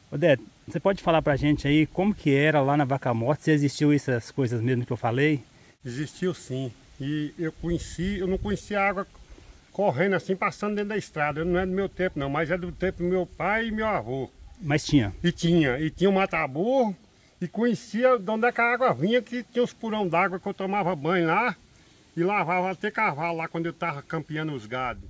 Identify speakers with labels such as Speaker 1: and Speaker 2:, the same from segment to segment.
Speaker 1: Odete, você pode falar pra gente aí como que era lá na Vaca Morta? Se existiu essas coisas mesmo que eu falei?
Speaker 2: Existiu sim. E eu não conhecia água correndo assim, passando dentro da estrada. Não é do meu tempo não, mas é do tempo do meu pai e meu avô.
Speaker 1: Mas tinha.
Speaker 2: E tinha um mataburro e conhecia de onde é que a água vinha, que tinha os purão d'água que eu tomava banho lá e lavava até cavalo lá quando eu estava campeando os gados.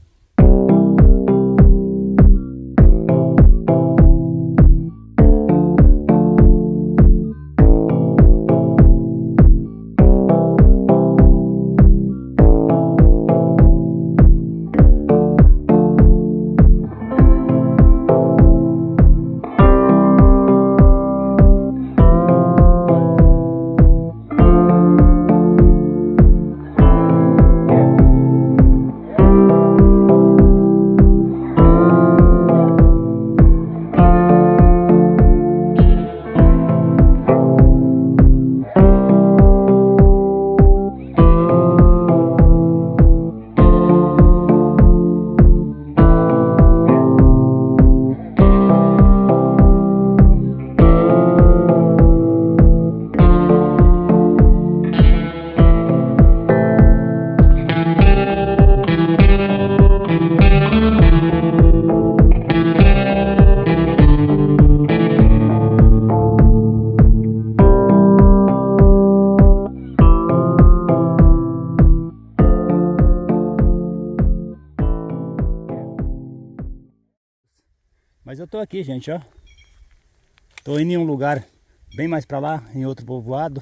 Speaker 1: Mas eu tô aqui, gente, ó. Tô indo em um lugar bem mais pra lá, em outro povoado.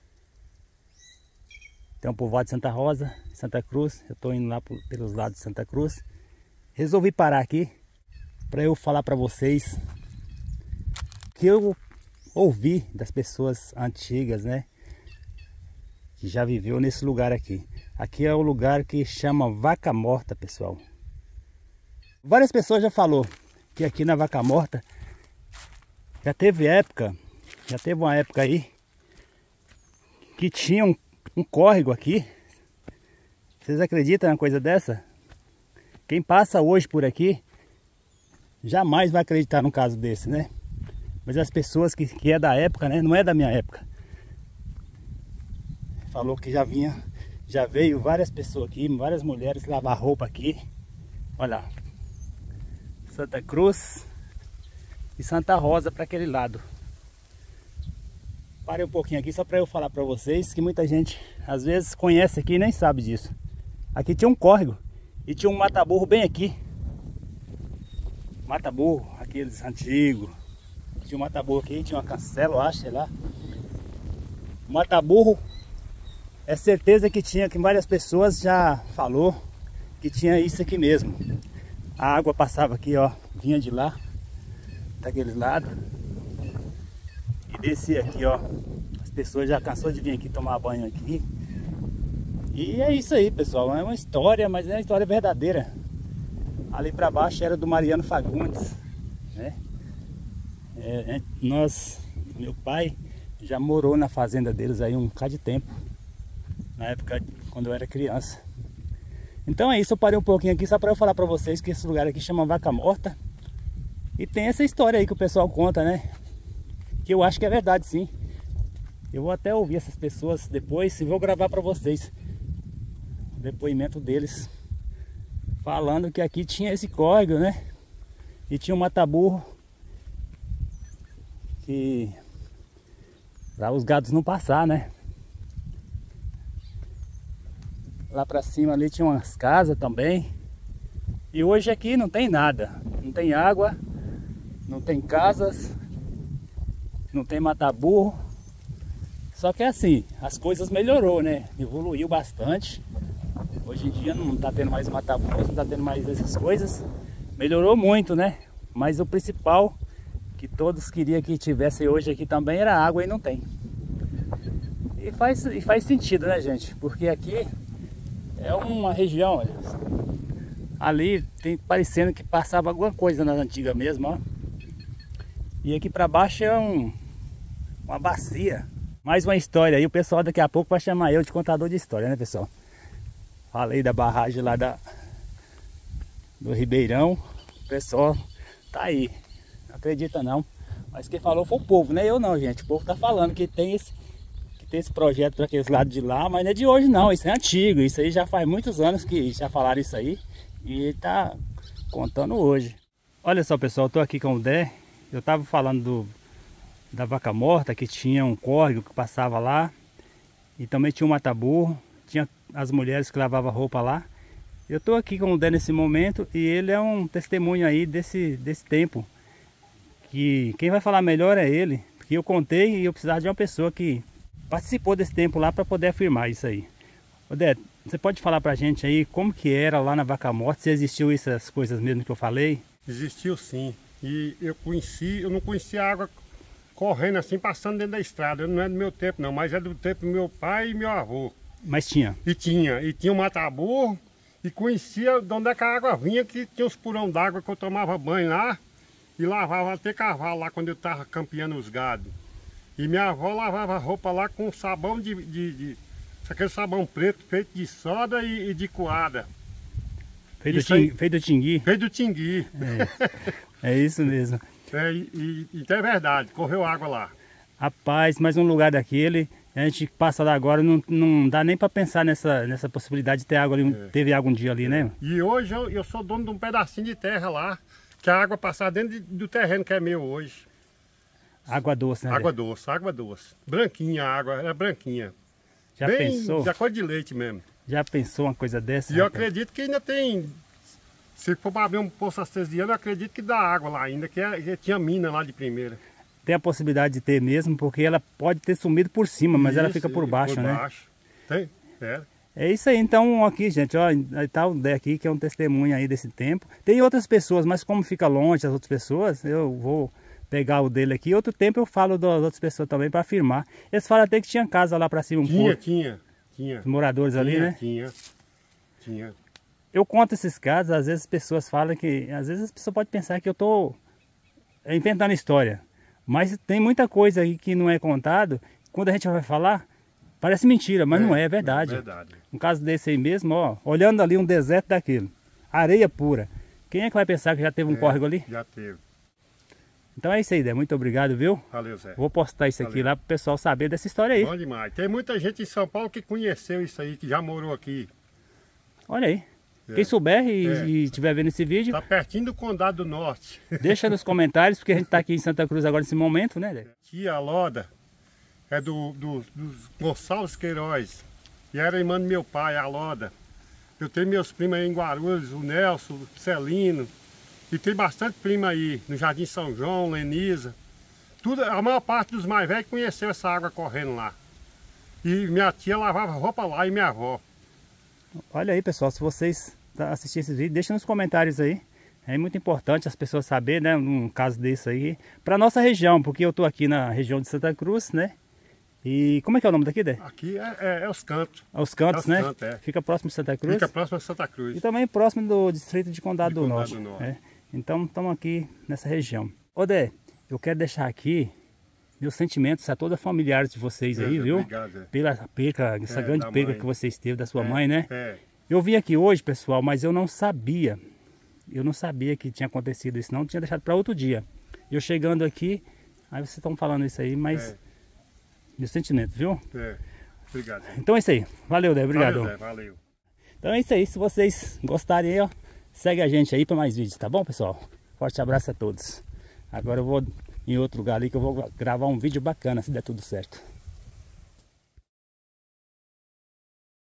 Speaker 1: Tem um povoado de Santa Rosa, Santa Cruz. Eu tô indo lá pelos lados de Santa Cruz. Resolvi parar aqui pra eu falar pra vocês que eu ouvi das pessoas antigas, né? Que já viveu nesse lugar aqui. Aqui é o lugar que chama Vaca Morta, pessoal. Várias pessoas já falaram que aqui na Vaca Morta já teve uma época aí que tinha um córrego aqui. Vocês acreditam numa coisa dessa? Quem passa hoje por aqui jamais vai acreditar num caso desse, né? Mas as pessoas que é da época, né? Não é da minha época. Falou que já veio várias pessoas aqui, várias mulheres lavar roupa aqui. Olha lá. Santa Cruz e Santa Rosa para aquele lado. Parei um pouquinho aqui só para eu falar para vocês que muita gente às vezes conhece aqui e nem sabe disso. Aqui tinha um córrego e tinha um mataburro bem aqui. Mataburro, aqueles antigos. Tinha um mataburro aqui, tinha uma cancela, eu acho, sei lá. O mataburro é certeza que tinha, que várias pessoas já falou que tinha isso aqui mesmo. A água passava aqui, ó, vinha de lá, daquele lado, e descia aqui, ó. As pessoas já cansou de vir aqui tomar banho aqui. E é isso aí, pessoal, é uma história, mas é uma história verdadeira. Ali pra baixo era do Mariano Fagundes, né? Meu pai já morou na fazenda deles aí um bocado de tempo, na época quando eu era criança. Então é isso, eu parei um pouquinho aqui só para eu falar para vocês que esse lugar aqui chama Vaca Morta. E tem essa história aí que o pessoal conta, né? Que eu acho que é verdade, sim. Eu vou até ouvir essas pessoas depois e vou gravar para vocês o depoimento deles, falando que aqui tinha esse córrego, né? E tinha um mataburro que para os gados não passar, né? Lá pra cima ali tinha umas casas também. E hoje aqui não tem nada. Não tem água, não tem casas, não tem mataburro. Só que é assim, as coisas melhorou, né? Evoluiu bastante. Hoje em dia não tá tendo mais mataburro, não tá tendo mais essas coisas. Melhorou muito, né? Mas o principal que todos queriam que tivesse hoje aqui também era água e não tem. E faz sentido, né, gente? Porque aqui é uma região, olha, ali tem parecendo que passava alguma coisa na antiga mesmo, ó. E aqui para baixo é uma bacia. Mais uma história aí, o pessoal daqui a pouco vai chamar eu de contador de história, né, pessoal? Falei da barragem lá do Ribeirão, o pessoal tá aí, não acredita não. Mas quem falou foi o povo, né? Eu não, gente. O povo tá falando que tem esse projeto para aqueles lados de lá, mas não é de hoje não, isso é antigo. Isso aí já faz muitos anos que já falaram isso aí e tá contando hoje. Olha só, pessoal, eu tô aqui com o Dé. Eu tava falando da vaca morta, que tinha um córrego que passava lá. E também tinha um mataburro, tinha as mulheres que lavavam roupa lá. Eu tô aqui com o Dé nesse momento e ele é um testemunho aí desse tempo. Que quem vai falar melhor é ele, porque eu contei e eu precisava de uma pessoa que participou desse tempo lá para poder afirmar isso aí. Ô Dé, você pode falar pra gente aí como que era lá na Vaca Morta, se existiu essas coisas mesmo que eu falei?
Speaker 2: Existiu sim, e eu não conhecia água correndo assim, passando dentro da estrada. Não é do meu tempo não, mas é do tempo do meu pai e meu avô.
Speaker 1: Mas tinha?
Speaker 2: E tinha um mataburro, e conhecia de onde é que a água vinha, que tinha uns purão d'água que eu tomava banho lá, e lavava até cavalo lá quando eu estava campeando os gados. E minha avó lavava roupa lá com sabão aquele sabão preto feito de soda e de coada.
Speaker 1: Feito do tingui?
Speaker 2: Feito do tingui.
Speaker 1: É isso mesmo.
Speaker 2: Então é verdade, correu água lá.
Speaker 1: Rapaz, mais um lugar daquele, a gente passa lá agora, não dá nem para pensar nessa possibilidade de ter água ali, teve água um dia ali, né?
Speaker 2: E hoje eu sou dono de um pedacinho de terra lá, que a água passava dentro do terreno que é meu hoje.
Speaker 1: Água doce, né?
Speaker 2: Água doce, água doce. Branquinha a água, era branquinha.
Speaker 1: Já
Speaker 2: bem
Speaker 1: pensou?
Speaker 2: Da cor de leite mesmo.
Speaker 1: Já pensou uma coisa dessa?
Speaker 2: E eu acredito que ainda tem, se for para abrir um poço artesiano, eu acredito que dá água lá ainda, que tinha mina lá de primeira.
Speaker 1: Tem a possibilidade de ter mesmo, porque ela pode ter sumido por cima, mas ela fica por baixo, né? Por baixo.
Speaker 2: Tem,
Speaker 1: É isso aí, então aqui, gente, ó, tá o Dé aqui, que é um testemunho aí desse tempo. Tem outras pessoas, mas como fica longe as outras pessoas, eu vou pegar o dele aqui. Outro tempo eu falo das outras pessoas também para afirmar. Eles falam até que tinha casa lá para cima um pouco.
Speaker 2: Tinha.
Speaker 1: Os moradores ali, né?
Speaker 2: Tinha.
Speaker 1: Eu conto esses casos, às vezes as pessoas falam que... Às vezes as pessoas podem pensar que eu tô inventando história. Mas tem muita coisa aí que não é contado. Quando a gente vai falar, parece mentira, mas não é, é verdade.
Speaker 2: É verdade.
Speaker 1: Um caso desse aí mesmo, ó, olhando ali um deserto daquele. Areia pura. Quem é que vai pensar que já teve um córrego ali?
Speaker 2: Já teve.
Speaker 1: Então é isso aí, Dé. Muito obrigado, viu?
Speaker 2: Valeu, Zé.
Speaker 1: Vou postar isso aqui lá pro pessoal saber dessa história aí.
Speaker 2: Bom demais. Tem muita gente em São Paulo que conheceu isso aí, que já morou aqui.
Speaker 1: Olha aí. Quem souber e estiver vendo esse vídeo...
Speaker 2: Tá pertinho do Condado do Norte.
Speaker 1: Deixa nos comentários, porque a gente tá aqui em Santa Cruz agora nesse momento, né, Dé?
Speaker 2: Tia Loda é dos Gonçalves Queiroz. E era irmã do meu pai, a Loda. Eu tenho meus primos aí em Guarulhos, o Nelson, o Celino. E tem bastante prima aí, no Jardim São João, Lenisa. A maior parte dos mais velhos conheceu essa água correndo lá. E minha tia lavava roupa lá e minha avó.
Speaker 1: Olha aí, pessoal, se vocês assistirem esse vídeo, deixa nos comentários aí. É muito importante as pessoas saberem, né, um caso desse aí. Para nossa região, porque eu tô aqui na região de Santa Cruz, né? E como é que é o nome daqui, Dé?
Speaker 2: Aqui é Os Cantos.
Speaker 1: Os Cantos, né?
Speaker 2: Cantos,
Speaker 1: Fica próximo de Santa Cruz?
Speaker 2: Fica próximo de Santa Cruz.
Speaker 1: E também próximo do distrito de Condado do Norte.
Speaker 2: Do Norte.
Speaker 1: Então estamos aqui nessa região. Ô Dé, eu quero deixar aqui meus sentimentos a todos os familiares de vocês aí, viu?
Speaker 2: Obrigado,
Speaker 1: pela perca, essa grande perca que vocês teve da sua mãe, né?
Speaker 2: Eu
Speaker 1: vim aqui hoje, pessoal, mas eu não sabia. Eu não sabia que tinha acontecido isso, não. Tinha deixado para outro dia. Eu chegando aqui, aí vocês estão falando isso aí, mas... Meus sentimentos, viu?
Speaker 2: Obrigado.
Speaker 1: Então é isso aí. Valeu, Dé. Obrigado.
Speaker 2: Valeu, Zé. Valeu.
Speaker 1: Então é isso aí. Se vocês gostarem aí, ó, segue a gente aí para mais vídeos, tá bom, pessoal? Forte abraço a todos. Agora eu vou em outro lugar ali que eu vou gravar um vídeo bacana, se der tudo certo.